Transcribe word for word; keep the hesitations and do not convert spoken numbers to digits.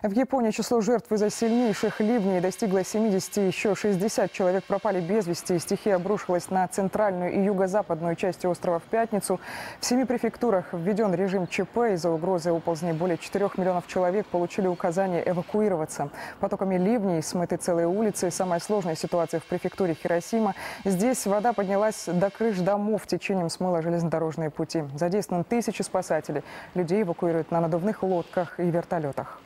В Японии число жертв из-за сильнейших ливней достигло семидесяти, еще шестьдесят человек пропали без вести. Стихия обрушилась на центральную и юго-западную части острова в пятницу. В семи префектурах введен режим ЧП. Из-за угрозы оползней более четырёх миллионов человек получили указание эвакуироваться. Потоками ливней смыты целые улицы. Самая сложная ситуация в префектуре Хиросима. Здесь вода поднялась до крыш домов, течением смыла железнодорожные пути. Задействованы тысячи спасателей. Людей эвакуируют на надувных лодках и вертолетах.